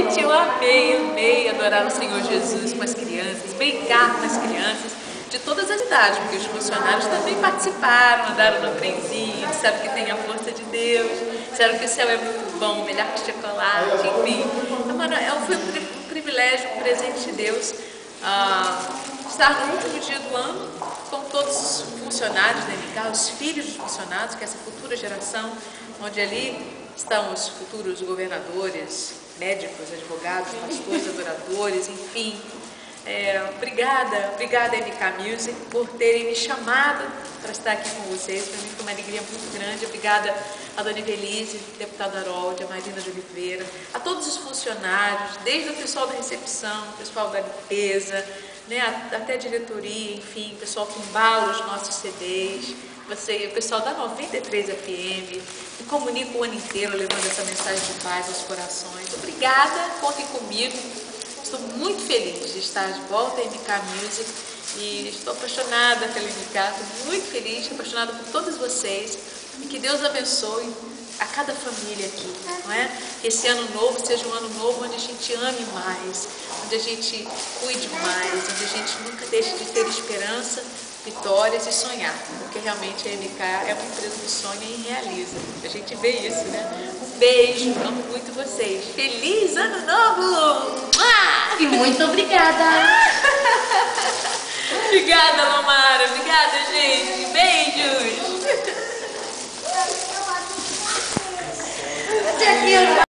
Gente, eu amei adorar o Senhor Jesus com as crianças, brincar com as crianças de todas as idades, porque os funcionários também participaram, andaram no trenzinho, disseram que tem a força de Deus, disseram que o céu é muito bom, melhor que chocolate, enfim. Foi um privilégio, um presente de Deus, estar no último dia do ano com todos os funcionários da MK, os filhos dos funcionários, que é essa futura geração, onde ali estão os futuros governadores, médicos, advogados, pastores, adoradores, enfim. Obrigada MK Music por terem me chamado para estar aqui com vocês. Para mim foi uma alegria muito grande. Obrigada a Dona Evelise, deputada Harold, a Marina de Oliveira, a todos os funcionários, desde o pessoal da recepção, o pessoal da limpeza, né, até a diretoria, enfim, o pessoal que embala os nossos CDs, o pessoal da 93 FM, me comunica o ano inteiro levando essa mensagem de paz aos corações. Obrigada, contem comigo. Estou muito feliz de estar de volta à MK Music e estou apaixonada pela MK, estou muito feliz, apaixonada por todos vocês e que Deus abençoe a cada família aqui, não é? Que esse ano novo seja um ano novo onde a gente ame mais, onde a gente cuide mais, onde a gente nunca deixe de ter esperança, vitórias e sonhar, porque realmente a MK é uma empresa que sonha e realiza. A gente vê isso, né? Um beijo, amo muito vocês. Feliz Ano Novo! E muito obrigada! Obrigada, Lomara. Obrigada, gente. Beijos!